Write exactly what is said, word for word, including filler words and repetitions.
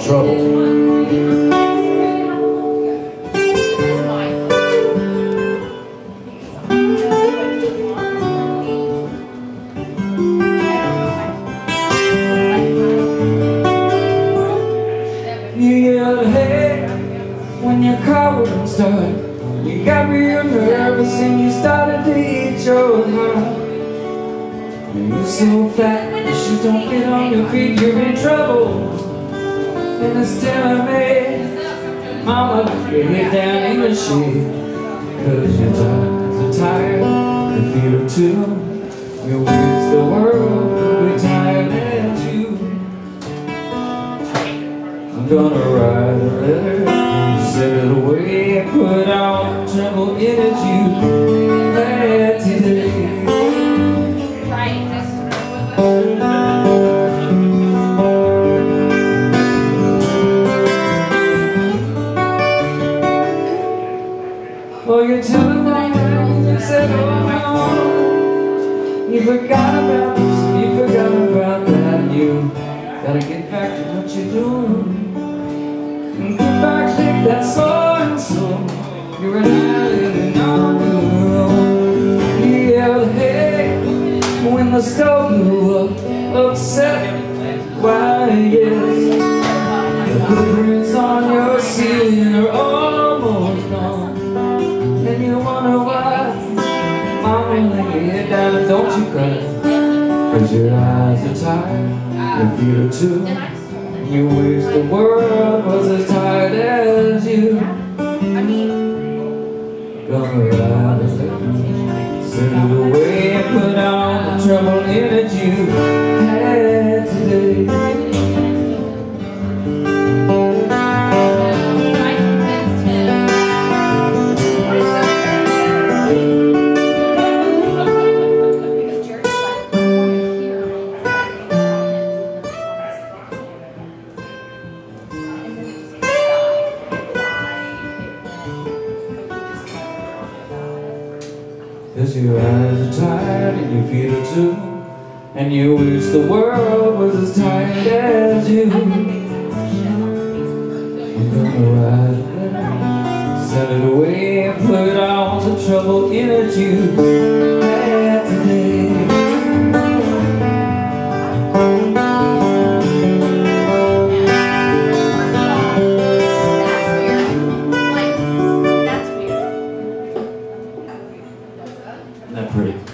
trouble. You yelled, hey, when your car wouldn't start. You got real nervous and you started to eat your heart. And you're so fat, your shoes don't fit on your feet, you're in trouble. And it's telling me, mama, your head down in the sheet. Cause your times are tired, your feet are too. You wish the world would be tired as you. I'm gonna write a letter, set it away, and put out the trouble in it you had today. Oh, your telephone, you said, oh no, you forgot about this, you forgot about that, you gotta get back to what you're doing. Get back, take that soul and soul. You're an island on your own. You yelled, hey, when the stove blew up, upset, why, yes. The footprints on your ceiling are almost gone. And you wonder why, mama, lay your head down and don't you cry. Cause your eyes are tired, your feet are too. You wish the world was as tired as you. Gonna ride a letter, send it away and put out the trouble in it you had today. Cause your eyes are tired and your feet are too. And you wish the world was as tired as you. I'm gonna write a letter, send it away and put all the trouble in it you had today. Isn't that pretty?